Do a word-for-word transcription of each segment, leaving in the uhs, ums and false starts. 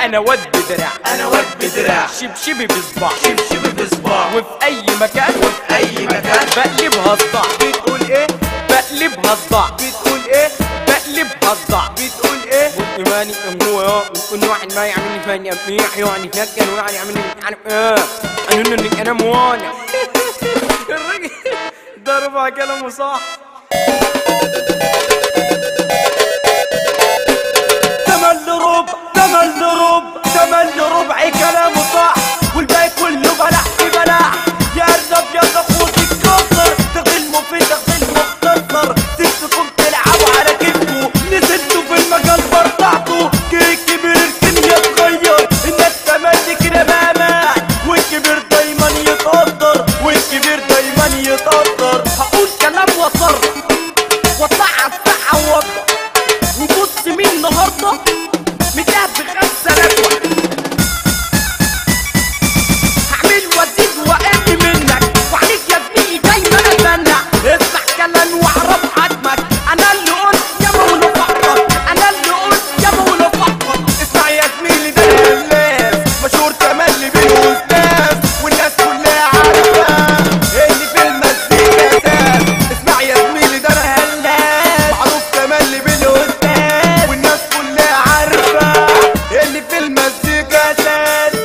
انا واد بدراع، انا واد بدراع، شبشبي بصباع، شبشبي بصباع، وفي اي مكان وفي اي مكان بقلبها صداع. بتقول ايه؟ بقلبها صداع. بتقول ايه؟ بقلبها صداع. بتقول ايه؟ إيماني هو يا كل واحد ما يعملني فاني أبيح يعني فكر وواحد يعملني عارف ايه أنا إني أنا موانع. الراجل ضربها كلامه صح. تمل ربع تمل ربع تمل ربع كلامه صح، والباقي كله بلع في بلع. يا ارنب يا نفوس الكسر، تاخد المفيد تاخد المختصر، سبتكم تلعبوا على كيفكم، نزلتوا في المجال برطعتوا. كيك كبير الكيميا اتغير، الناس تملي كده مهمات، والكبير دايما يتقدر، والكبير دايما يتقدر. هقول كلام وصرف واطلع على الساعة ووضح، وبص مين النهارده متلعب بخمسة نجوى. هعمل وزيد واقل منك، وعليك يا زميلي دايما اتمنى. اسمع كلام واعرف حجمك، انا اللي قلت يا مولى فقرك، انا اللي قلت يا مولى فقرك. اسمع يا زميلي ده الهلاس مشهور تملي بالاستاذ، والناس كلها عارفه اللي في المزيكا اساس. اسمع يا زميلي ده الهلاس معروف تملي بالاستاذ، والناس كلها عارفه اللي في المزيكا اساس.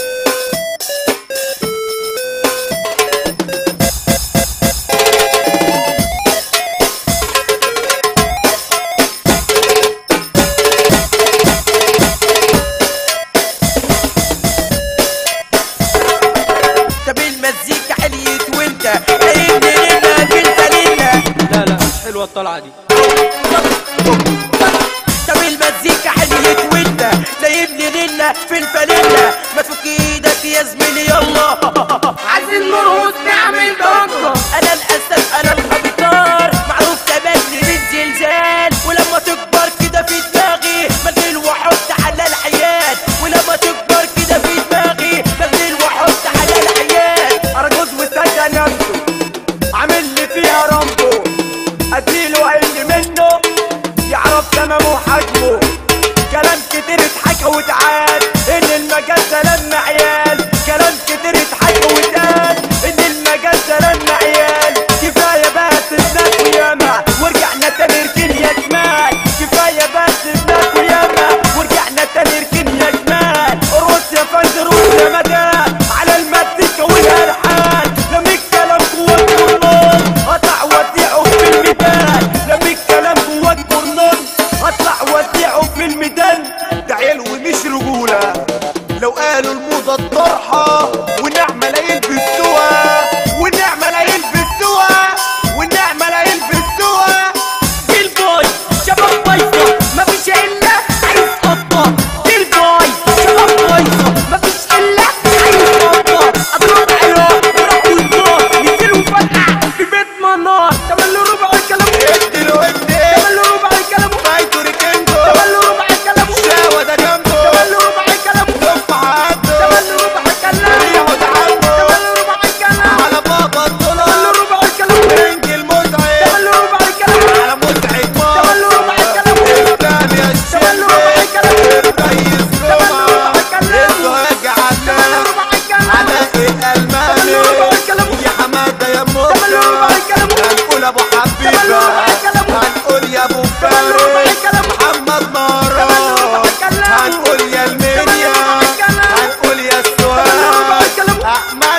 طب المزيكا عليت وانت قايل لنا انت لنا. لا لا مش حلوة الطلعة دي. طب المزيكا عليت وانت سايبني لنا في الفانيلا. ما تفك ايدك يا زميلي يلا، عايزين نرقص نعمل ضجة. انا الاسد انا الابطال، معروف تملي بالزلزال. ولما تكبر كده في دماغي بنزل واحط على العيال، ولما تكبر كده في دماغي بنزل واحط على العيال. ارجوز وسجى نفسه عامل لي فيها رامبو، اديله اقل منه يعرف تمامه وحجمه. كلام كتير اتحكى واتعاد ان المجال ده لما عيال، كلام كتير اتحكى واتقال ان المجال ده لما عيال. كفايه بقى سيبناك وياما ورجعنا تاني ركن يا جمال، كفايه بقى سيبناك وياما ورجعنا تاني ركن يا جمال. ارقص يا فندم ارقص يا مدام على المزيكا والالحان، لما الكلام جوه الجرنان قطع وديعه في الميدان، لما الكلام جوه الجرنان اطلع وديعه في الميدان. ده عيال ومش رجوله، لو قالوا الموضه الطرحه والنعمه لا يلبسوها، والنعمه لا يلبسوها، والنعمه لا يلبسوها. البوي شباب بايظه مفيش الا عايز قطه، البوي شباب بايظه مفيش الا عايز قطه. اضرب عيال يروحوا النار ينزلوا فرقع في بيت منار. تملوا ربع الكلام اديله ادي، تملوا ربع الكلام فايتوا ركنتو، تملوا ربع الكلام شاوة ده جنبه، تملوا ربع الكلام دف عدو، تملوا ربع الكلام ريحوا تعبوا، تملوا ربع الكلام على بابا الدولار، تملوا ربع الكلام رنج المزعج، تملوا ربع الكلام على مزعج مصر، تملوا ربع الكلام قدام يا الشيخ، تملوا ربع الكلام الريس جمعة الزهاج علام علاء الألماني يا حمادة يا مصر. هنقول ابو حبيبة، هنقول يا ابو فارس محمد مهران، هنقول يا المنيا، هنقول يا السواد احمد